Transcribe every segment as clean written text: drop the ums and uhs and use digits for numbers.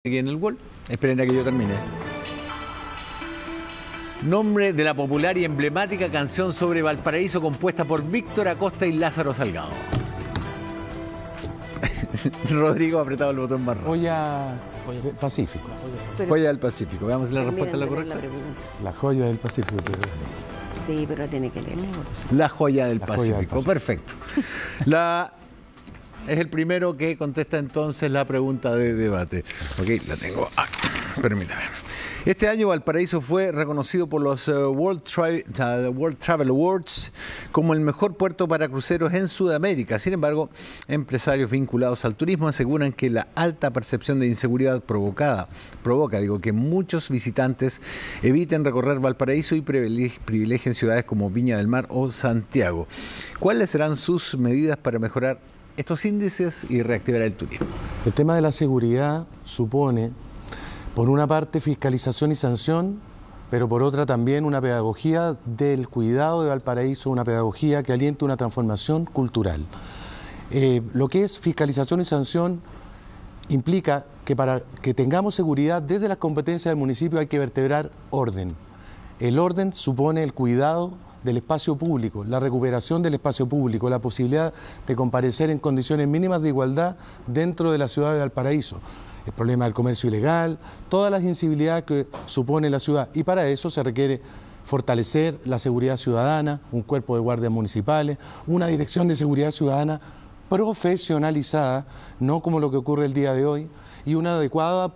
Aquí en el gol. Esperen a que yo termine. Nombre de la popular y emblemática canción sobre Valparaíso compuesta por Víctor Acosta y Lázaro Salgado. Rodrigo ha apretado el botón más rápido. Joya del Pacífico. Joya del Pacífico. Veamos si la respuesta es la correcta. La joya del Pacífico. Sí, pero tiene que leer. La joya del Pacífico. Joya del Pacífico. Perfecto. Es el primero que contesta entonces la pregunta de debate. Ok, la tengo. Permítame. Este año Valparaíso fue reconocido por los World Travel Awards como el mejor puerto para cruceros en Sudamérica. Sin embargo, empresarios vinculados al turismo aseguran que la alta percepción de inseguridad provoca que muchos visitantes eviten recorrer Valparaíso y privilegien ciudades como Viña del Mar o Santiago. ¿Cuáles serán sus medidas para mejorar estos índices y reactivar el turismo? El tema de la seguridad supone, por una parte, fiscalización y sanción, pero por otra también una pedagogía del cuidado de Valparaíso, una pedagogía que aliente una transformación cultural. Lo que es fiscalización y sanción implica que para que tengamos seguridad desde las competencias del municipio hay que vertebrar orden. El orden supone el cuidado del espacio público, la recuperación del espacio público, la posibilidad de comparecer en condiciones mínimas de igualdad dentro de la ciudad de Valparaíso. El problema del comercio ilegal, todas las incivilidades que supone la ciudad, y para eso se requiere fortalecer la seguridad ciudadana, un cuerpo de guardias municipales, una dirección de seguridad ciudadana profesionalizada, no como lo que ocurre el día de hoy, y un adecuado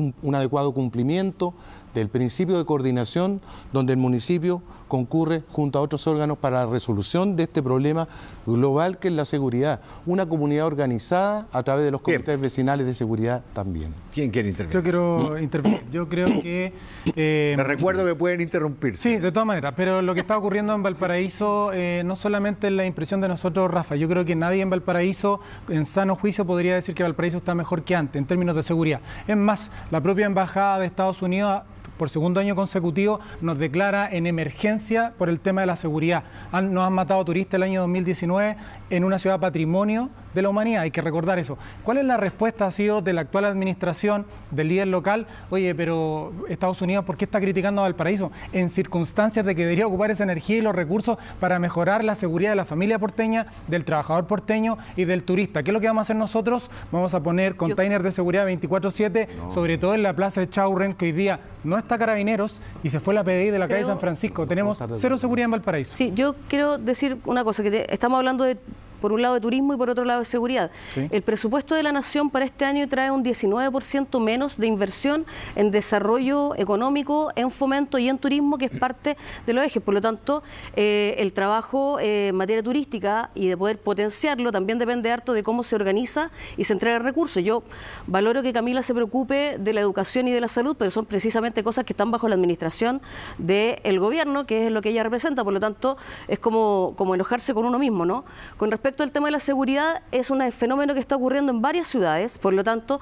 cumplimiento del principio de coordinación donde el municipio concurre junto a otros órganos para la resolución de este problema global que es la seguridad. Una comunidad organizada a través de los comités vecinales de seguridad también. ¿Quién quiere intervenir? Yo quiero intervenir. Yo creo que... Les recuerdo que pueden interrumpir. Sí, de todas maneras, pero lo que está ocurriendo en Valparaíso no solamente es la impresión de nosotros, Rafa. Yo creo que nadie en Valparaíso, en sano juicio, podría decir que Valparaíso está mejor que antes en términos de seguridad. Es más, la propia Embajada de Estados Unidos por segundo año consecutivo nos declara en emergencia por el tema de la seguridad. Nos han matado turistas el año 2019 en una ciudad patrimonio de la humanidad, hay que recordar eso. ¿Cuál es la respuesta ha sido de la actual administración, del líder local? Oye, pero Estados Unidos, ¿por qué está criticando a Valparaíso? En circunstancias de que debería ocupar esa energía y los recursos para mejorar la seguridad de la familia porteña, del trabajador porteño y del turista. ¿Qué es lo que vamos a hacer nosotros? Vamos a poner containers de seguridad 24/7, sobre todo en la plaza de Chaurren, que hoy día no está Carabineros y se fue la PDI de la calle San Francisco. Tenemos cero seguridad en Valparaíso. Sí, yo quiero decir una cosa, que estamos hablando de, por un lado de turismo y por otro lado de seguridad. Sí. El presupuesto de la Nación para este año trae un 19% menos de inversión en desarrollo económico, en fomento y en turismo, que es parte de los ejes. Por lo tanto, el trabajo en materia turística y de poder potenciarlo también depende harto de cómo se organiza y se entrega el recurso. Yo valoro que Camila se preocupe de la educación y de la salud, pero son precisamente cosas que están bajo la administración del gobierno, que es lo que ella representa. Por lo tanto, es como enojarse con uno mismo, ¿no? Con respecto al tema de la seguridad, es un fenómeno que está ocurriendo en varias ciudades, por lo tanto,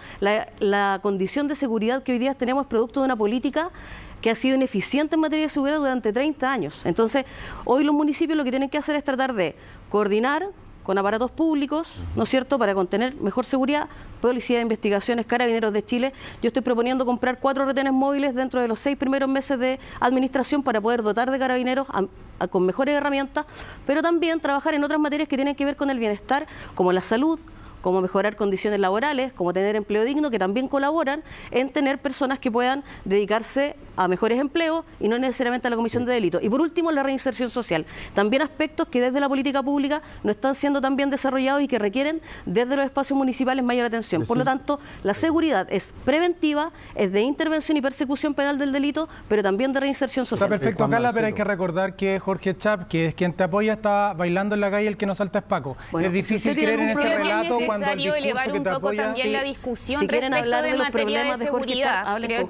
la condición de seguridad que hoy día tenemos es producto de una política que ha sido ineficiente en materia de seguridad durante 30 años. Entonces, hoy los municipios lo que tienen que hacer es tratar de coordinar con aparatos públicos, ¿no es cierto?, para contener mejor seguridad, Policía de Investigaciones, Carabineros de Chile. Yo estoy proponiendo comprar 4 retenes móviles dentro de los 6 primeros meses de administración para poder dotar de carabineros con mejores herramientas, pero también trabajar en otras materias que tienen que ver con el bienestar, como la salud, como mejorar condiciones laborales, como tener empleo digno, que también colaboran en tener personas que puedan dedicarse a mejores empleos y no necesariamente a la comisión de delitos. Y por último, la reinserción social. También aspectos que desde la política pública no están siendo tan bien desarrollados y que requieren desde los espacios municipales mayor atención. Por lo tanto, la seguridad es preventiva, es de intervención y persecución penal del delito, pero también de reinserción social. Está perfecto, Carla, pero hay que recordar que Jorge Chap, que es quien te apoya, está bailando en la calle, el que no salta es Paco. Bueno, es difícil creer en ese relato cuando el discurso elevar que un te poco apoya... también la discusión si quieren respecto hablar de los materia problemas de seguridad. Creo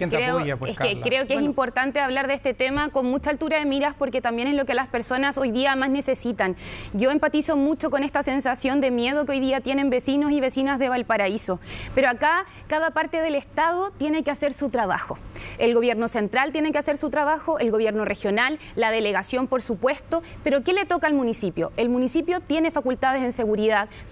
que es importante hablar de este tema con mucha altura de miras, porque también es lo que las personas hoy día más necesitan. Yo empatizo mucho con esta sensación de miedo que hoy día tienen vecinos y vecinas de Valparaíso, pero acá cada parte del Estado tiene que hacer su trabajo. El gobierno central tiene que hacer su trabajo, el gobierno regional, la delegación, por supuesto, pero ¿qué le toca al municipio? El municipio tiene facultades en seguridad, sobre todo desde el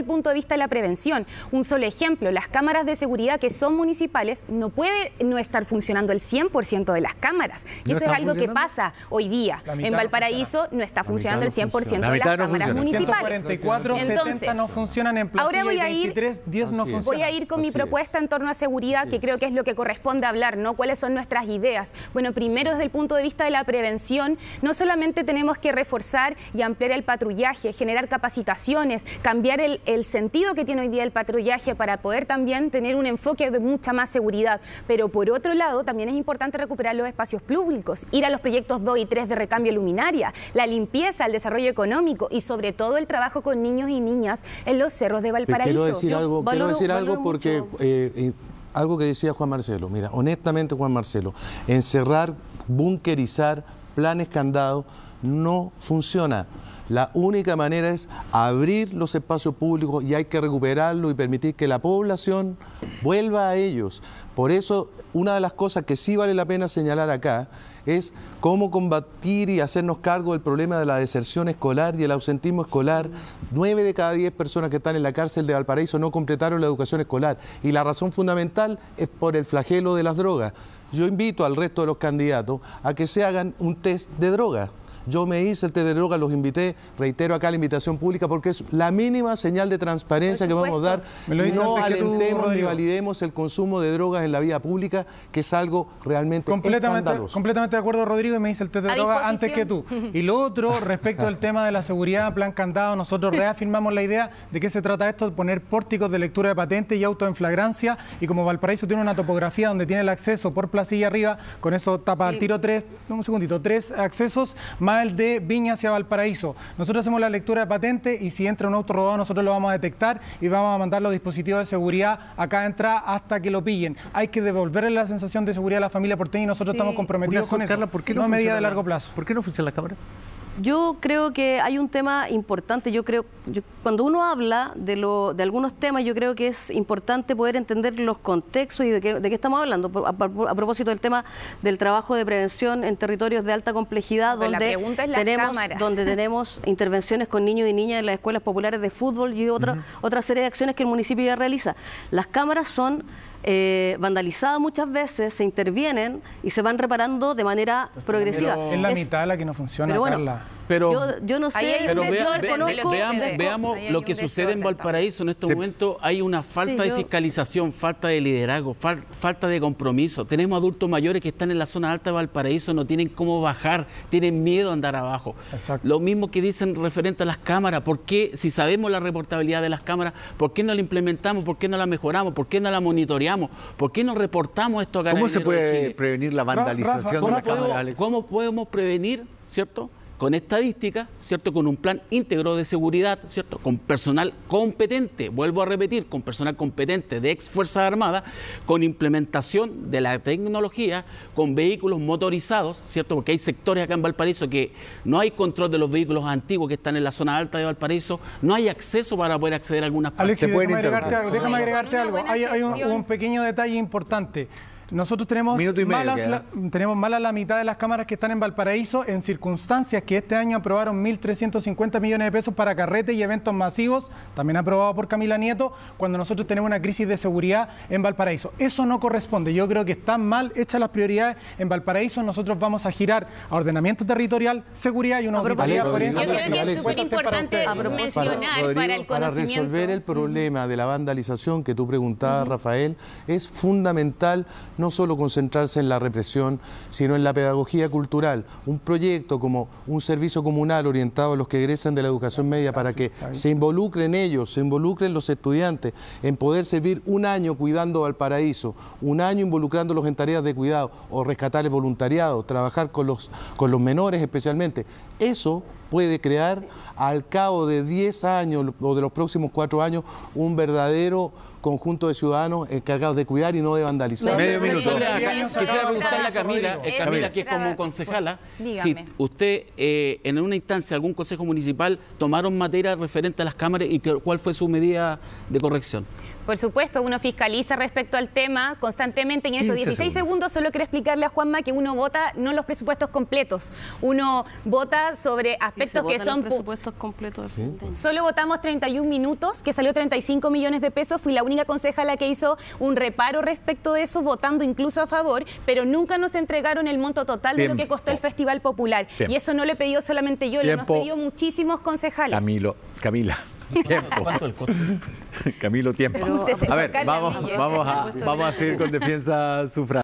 punto de vista de la prevención. Un solo ejemplo, las cámaras de seguridad que son municipales, no puede no estar funcionando el 100% de las cámaras. Y eso es algo que pasa hoy día. En Valparaíso no está funcionando el 100% de las cámaras municipales. 144, 70 no funcionan en Placilla, ahora y 23, 10 no funcionan. Voy a ir con mi propuesta en torno a seguridad, que creo que es lo que corresponde hablar, ¿no? ¿Cuáles son nuestras ideas? Bueno, primero, desde el punto de vista de la prevención, no solamente tenemos que reforzar y ampliar el patrullaje, generar capacitaciones, cambiar el sentido que tiene hoy día el patrullaje para poder también tener un enfoque de mucha más seguridad. Pero por otro lado, también es importante recuperar los espacios públicos, ir a los proyectos 2 y 3 de recambio luminaria, la limpieza, el desarrollo económico y sobre todo el trabajo con niños y niñas en los cerros de Valparaíso. Quiero decir algo porque algo que decía Juan Marcelo. Mira, honestamente, Juan Marcelo, encerrar, bunkerizar, planes candados no funciona. La única manera es abrir los espacios públicos y hay que recuperarlo y permitir que la población vuelva a ellos. Por eso, una de las cosas que sí vale la pena señalar acá es cómo combatir y hacernos cargo del problema de la deserción escolar y el ausentismo escolar. 9 de cada 10 personas que están en la cárcel de Valparaíso no completaron la educación escolar. Y la razón fundamental es por el flagelo de las drogas. Yo invito al resto de los candidatos a que se hagan un test de droga. Yo me hice el test de droga, los invité, reitero acá la invitación pública porque es la mínima señal de transparencia que vamos a dar. No alentemos ni validemos el consumo de drogas en la vía pública, que es algo realmente escandaloso. Completamente de acuerdo, Rodrigo, y me hice el test de droga antes que tú. Y lo otro, respecto al tema de la seguridad, plan candado, nosotros reafirmamos la idea de que se trata esto de poner pórticos de lectura de patente y auto en flagrancia, y como Valparaíso tiene una topografía donde tiene el acceso por Placilla arriba, con eso tapa al tiro 3 accesos, más el de Viña hacia Valparaíso. Nosotros hacemos la lectura de patente y si entra un auto robado nosotros lo vamos a detectar y vamos a mandar los dispositivos de seguridad a cada entrada hasta que lo pillen. Hay que devolverle la sensación de seguridad a la familia porteña y nosotros estamos comprometidos con eso. Carla, ¿por qué no medida de largo plazo? ¿Por qué no funciona la cámara? Yo creo que hay un tema importante. Cuando uno habla de algunos temas, yo creo que es importante poder entender los contextos y de qué estamos hablando. A propósito del tema del trabajo de prevención en territorios de alta complejidad, donde tenemos intervenciones con niños y niñas en las escuelas populares de fútbol y otra serie de acciones que el municipio ya realiza. Las cámaras son vandalizadas muchas veces, se intervienen y se van reparando de manera progresiva. Es la mitad la que no funciona, pero bueno, Carla. Yo no sé, pero veamos lo que sucede en Valparaíso en este momento. Hay una falta de fiscalización, falta de liderazgo, falta de compromiso. Tenemos adultos mayores que están en la zona alta de Valparaíso, no tienen cómo bajar, tienen miedo a andar abajo. Exacto. Lo mismo que dicen referente a las cámaras. ¿Por qué, si sabemos la reportabilidad de las cámaras, por qué no la implementamos, por qué no la mejoramos, por qué no la monitoreamos, por qué no reportamos esto a Carabineros de Chile? ¿Cómo se puede prevenir la vandalización de las cámaras, Alex? ¿Cómo podemos prevenir, cierto?, con estadística, ¿cierto?, con un plan íntegro de seguridad, ¿cierto?, con personal competente, vuelvo a repetir, con personal competente de ex Fuerzas Armadas, con implementación de la tecnología, con vehículos motorizados, ¿cierto?, porque hay sectores acá en Valparaíso que no hay control de los vehículos antiguos que están en la zona alta de Valparaíso, no hay acceso para poder acceder a algunas partes. Alexis, déjame agregarte algo. Hay un pequeño detalle importante. Nosotros tenemos malas la mitad de las cámaras que están en Valparaíso en circunstancias que este año aprobaron 1.350 millones de pesos para carretes y eventos masivos, también aprobado por Camila Nieto, cuando nosotros tenemos una crisis de seguridad en Valparaíso. Eso no corresponde. Yo creo que están mal hechas las prioridades en Valparaíso. Nosotros vamos a girar a ordenamiento territorial, seguridad y una auditoría forense. Yo creo que es súper importante mencionar para el conocimiento. Para resolver el problema de la vandalización que tú preguntabas, Rafael, es fundamental no solo concentrarse en la represión, sino en la pedagogía cultural. Un proyecto como un servicio comunal orientado a los que egresan de la educación media para que se involucren ellos, se involucren los estudiantes en poder servir un año cuidando Valparaíso, un año involucrándolos en tareas de cuidado o rescatar el voluntariado, trabajar con los menores especialmente. Eso puede crear al cabo de 10 años o de los próximos 4 años un verdadero conjunto de ciudadanos encargados de cuidar y no de vandalizar. Medio minuto. Quisiera preguntarle a Camila, que es como concejala, si usted en una instancia, algún consejo municipal, tomaron materia referente a las cámaras y cuál fue su medida de corrección. Por supuesto, uno fiscaliza respecto al tema constantemente. En esos 16 segundos solo quiero explicarle a Juanma que uno vota no los presupuestos completos. Uno vota sobre aspectos que son... presupuestos completos. Sí. Solo votamos 31 minutos, que salió 35 millones de pesos. Fui la única concejala que hizo un reparo respecto de eso, votando incluso a favor, pero nunca nos entregaron el monto total de lo que costó el Festival Popular. Y eso no lo he pedido solamente yo, lo hemos pedido muchísimos concejales. Camila. Tiempo. ¿Cuánto el costo? Camilo, tiempo. A ver, vamos a seguir con Defensa su frase.